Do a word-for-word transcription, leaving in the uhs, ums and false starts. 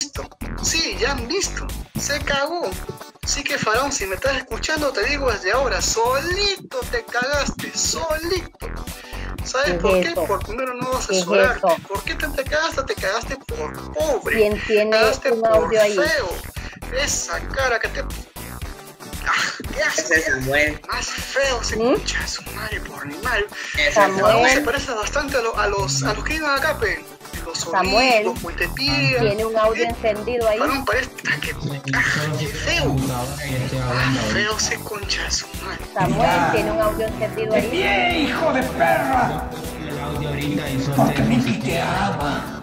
Sí, ya han visto. Se cagó. Sí que Faraón, si me estás escuchando, te digo desde ahora, solito te cagaste, solito. ¿Sabes ¿Qué por es qué? eso? Por primero no ¿Qué es asesorarte. eso? ¿Por qué te, te cagaste? Te cagaste por pobre. ¿Quién tiene Te cagaste un por audio ahí? feo. Esa cara que te... Ah, qué asco, Ese es Samuel. más feo se ¿Mm? escucha a su madre por animal. Ese es Samuel. Faraón se Samuel. parece bastante a, lo- a los a los que iban acá, pe. Los Samuel. olivos, Huitepía. ¿Tiene un audio ¿Eh? encendido ahí? Faraón parece ah, que, ah, qué feo. Ah, feo se concha de su madre. Samuel, ¿tiene un audio encendido ahí? ¡Bien, hijo de perra! El audio ahorita y Porque suerte. Miki te ama.